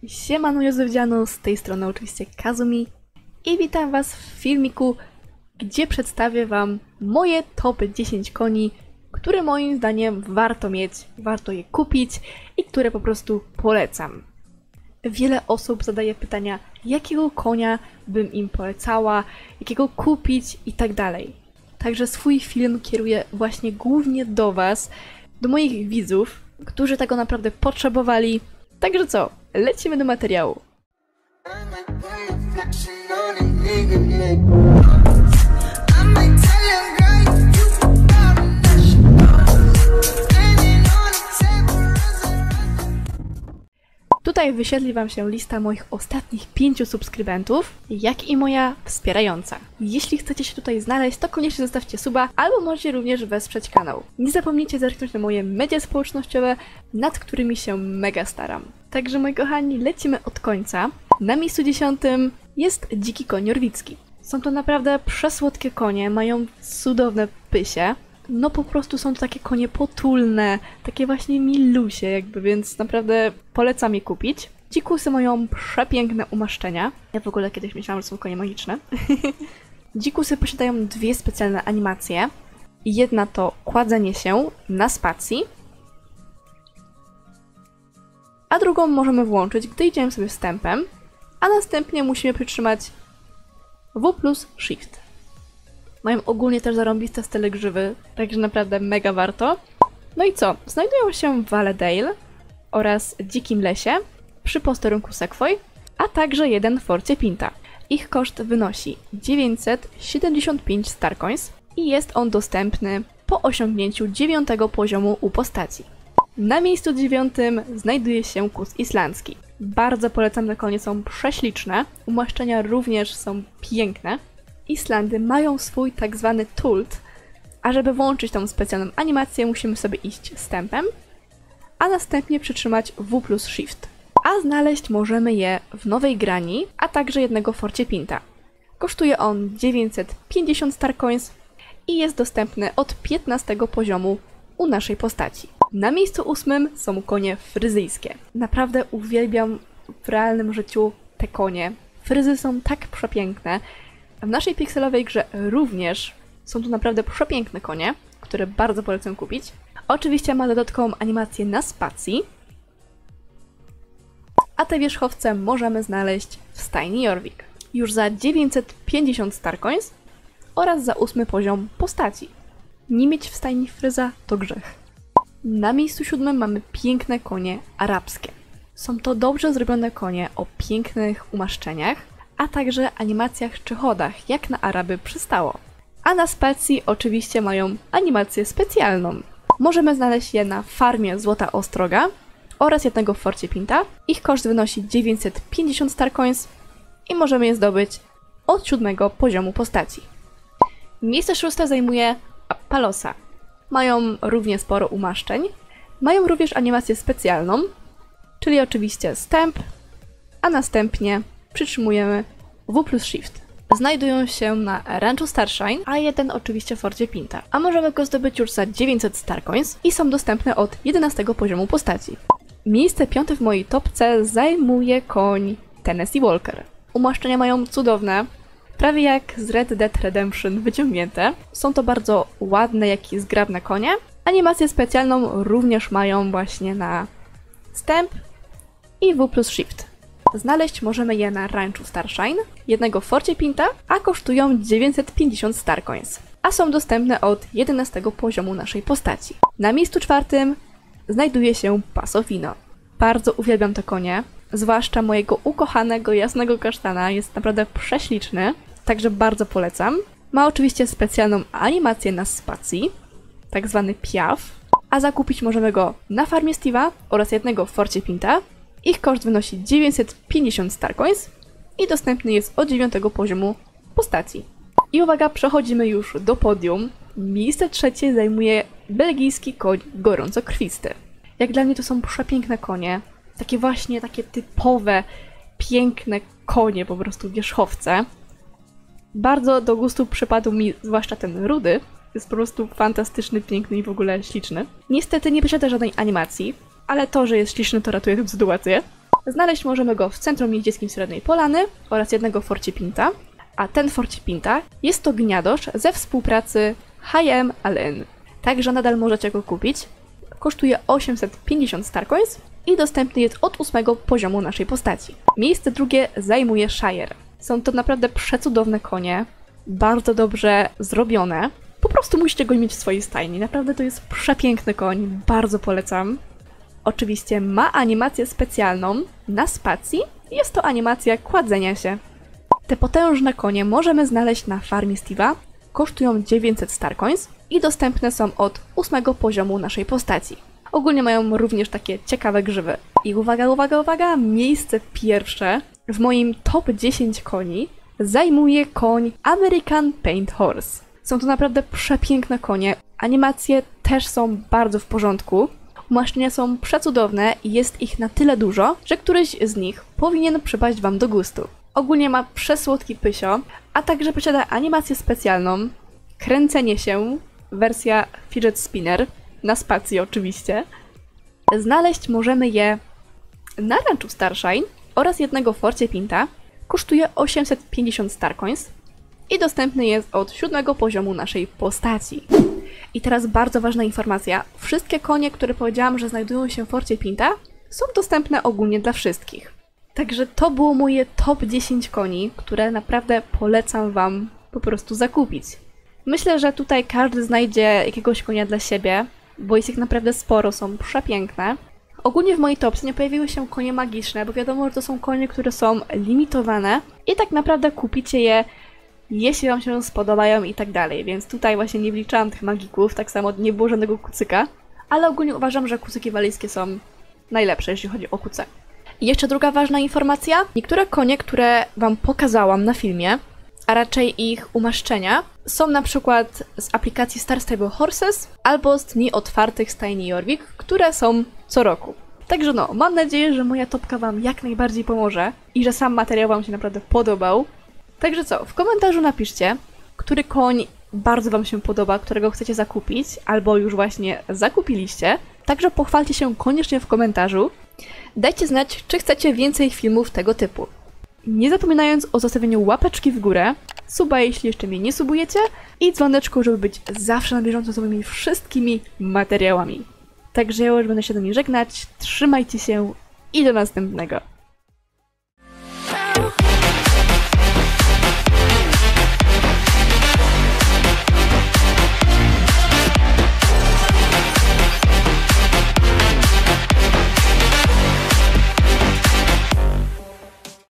Siemano Józef, z tej strony oczywiście Kazumi i witam Was w filmiku, gdzie przedstawię Wam moje top 10 koni, które moim zdaniem warto mieć, warto je kupić i które po prostu polecam. Wiele osób zadaje pytania, jakiego konia bym im polecała, jakiego kupić i tak dalej. Także swój film kieruję właśnie głównie do Was, do moich widzów, którzy tego naprawdę potrzebowali. Także co, lecimy do materiału. Tutaj wyświetli Wam się lista moich ostatnich 5 subskrybentów, jak i moja wspierająca. Jeśli chcecie się tutaj znaleźć, to koniecznie zostawcie suba, albo możecie również wesprzeć kanał. Nie zapomnijcie zerknąć na moje media społecznościowe, nad którymi się mega staram. Także moi kochani, lecimy od końca. Na miejscu 10 jest dziki koń norwicki. Są to naprawdę przesłodkie konie, mają cudowne pysie. No po prostu są to takie konie potulne, takie właśnie milusie jakby, więc naprawdę polecam je kupić. Dzikusy mają przepiękne umaszczenia. Ja w ogóle kiedyś myślałam, że są konie magiczne. Dzikusy posiadają dwie specjalne animacje. Jedna to kładzenie się na spacji, a drugą możemy włączyć, gdy idziemy sobie wstępem, a następnie musimy przytrzymać W plus Shift. Mają ogólnie też zarąbiste style grzywy, także naprawdę mega warto. No i co? Znajdują się w Valedale oraz Dzikim Lesie przy posterunku Sequoia, a także jeden w Forcie Pinta. Ich koszt wynosi 975 Starcoins i jest on dostępny po osiągnięciu 9 poziomu u postaci. Na miejscu 9 znajduje się kus islandzki. Bardzo polecam, te konie są prześliczne, umaszczenia również są piękne. Islandy mają swój tak zwany tult, a żeby włączyć tą specjalną animację, musimy sobie iść wstępem, a następnie przytrzymać W plus Shift. A znaleźć możemy je w Nowej Grani, a także jednego w Forcie Pinta. Kosztuje on 950 Starcoins i jest dostępny od 15 poziomu u naszej postaci. Na miejscu 8 są konie fryzyjskie. Naprawdę uwielbiam w realnym życiu te konie. Fryzy są tak przepiękne. W naszej pikselowej grze również są tu naprawdę przepiękne konie, które bardzo polecam kupić. Oczywiście ma dodatkową animację na spacji, a te wierzchowce możemy znaleźć w stajni Jorvik. Już za 950 Starcoins oraz za 8 poziom postaci. Nie mieć w stajni fryza to grzech. Na miejscu 7 mamy piękne konie arabskie. Są to dobrze zrobione konie o pięknych umaszczeniach, a także animacjach czy chodach, jak na Araby przystało. A na spacji oczywiście mają animację specjalną. Możemy znaleźć je na farmie Złota Ostroga oraz jednego w Forcie Pinta. Ich koszt wynosi 950 Starcoins i możemy je zdobyć od 7 poziomu postaci. Miejsce 6 zajmuje Palosa. Mają równie sporo umaszczeń. Mają również animację specjalną, czyli oczywiście stęp, a następnie przytrzymujemy W plus Shift. Znajdują się na Ranchu Starshine, a jeden oczywiście w Forcie Pinta. A możemy go zdobyć już za 900 Starcoins i są dostępne od 11 poziomu postaci. Miejsce 5 w mojej topce zajmuje koń Tennessee Walker. Umaszczenia mają cudowne, prawie jak z Red Dead Redemption wyciągnięte. Są to bardzo ładne, jak i zgrabne konie. Animację specjalną również mają właśnie na stęp i W plus Shift. Znaleźć możemy je na Ranchu Starshine, jednego w Forcie Pinta, a kosztują 950 Starcoins, a są dostępne od 11 poziomu naszej postaci. Na miejscu 4 znajduje się Pasofino. Bardzo uwielbiam te konie, zwłaszcza mojego ukochanego jasnego kasztana, jest naprawdę prześliczny, także bardzo polecam. Ma oczywiście specjalną animację na spacji, tak zwany piaf, a zakupić możemy go na farmie Steve'a oraz jednego w Forcie Pinta. Ich koszt wynosi 950 Starcoins i dostępny jest od 9 poziomu postaci. I uwaga, przechodzimy już do podium. Miejsce 3 zajmuje belgijski koń gorącokrwisty. Jak dla mnie to są przepiękne konie. Takie typowe, piękne konie, po prostu wierzchowce. Bardzo do gustu przypadł mi zwłaszcza ten rudy. Jest po prostu fantastyczny, piękny i w ogóle śliczny. Niestety nie posiada żadnej animacji, ale to, że jest śliczny, to ratuje tę sytuację. Znaleźć możemy go w Centrum Jeździeckim Srebrnej Polany oraz jednego Forcie Pinta. A ten Forcie Pinta jest to gniadosz ze współpracy H&M Allen. Także nadal możecie go kupić. Kosztuje 850 Starcoins i dostępny jest od 8 poziomu naszej postaci. Miejsce drugie zajmuje Shire. Są to naprawdę przecudowne konie, bardzo dobrze zrobione. Po prostu musicie go mieć w swojej stajni. Naprawdę to jest przepiękny koń, bardzo polecam. Oczywiście ma animację specjalną na spacji. Jest to animacja kładzenia się. Te potężne konie możemy znaleźć na farmie Steve'a. Kosztują 900 Starcoins i dostępne są od 8 poziomu naszej postaci. Ogólnie mają również takie ciekawe grzywy. I uwaga, uwaga, uwaga, miejsce pierwsze w moim top 10 koni zajmuje koń American Paint Horse. Są to naprawdę przepiękne konie. Animacje też są bardzo w porządku. Umaszczenia są przecudowne i jest ich na tyle dużo, że któryś z nich powinien przypaść Wam do gustu. Ogólnie ma przesłodki pysio, a także posiada animację specjalną, kręcenie się, wersja fidget spinner, na spacji oczywiście. Znaleźć możemy je na Ranchu Starshine oraz jednego Forcie Pinta. Kosztuje 850 Starcoins i dostępny jest od 7 poziomu naszej postaci. I teraz bardzo ważna informacja. Wszystkie konie, które powiedziałam, że znajdują się w Forcie Pinta, są dostępne ogólnie dla wszystkich. Także to było moje top 10 koni, które naprawdę polecam Wam po prostu zakupić. Myślę, że tutaj każdy znajdzie jakiegoś konia dla siebie, bo jest ich naprawdę sporo, są przepiękne. Ogólnie w mojej topce nie pojawiły się konie magiczne, bo wiadomo, że to są konie, które są limitowane i tak naprawdę kupicie je, jeśli Wam się spodobają i tak dalej, więc tutaj właśnie nie wliczałam tych magików, tak samo nie było żadnego kucyka, ale ogólnie uważam, że kucyki walijskie są najlepsze, jeśli chodzi o kuce. I jeszcze druga ważna informacja. Niektóre konie, które Wam pokazałam na filmie, a raczej ich umaszczenia, są na przykład z aplikacji Star Stable Horses albo z dni otwartych stajni Jorvik, które są co roku. Także no, mam nadzieję, że moja topka Wam jak najbardziej pomoże i że sam materiał Wam się naprawdę podobał. Także co, w komentarzu napiszcie, który koń bardzo Wam się podoba, którego chcecie zakupić, albo już właśnie zakupiliście. Także pochwalcie się koniecznie w komentarzu. Dajcie znać, czy chcecie więcej filmów tego typu. Nie zapominając o zostawieniu łapeczki w górę, suba jeśli jeszcze mnie nie subujecie i dzwoneczku, żeby być zawsze na bieżąco z moimi wszystkimi materiałami. Także ja już będę się do niej żegnać, trzymajcie się i do następnego.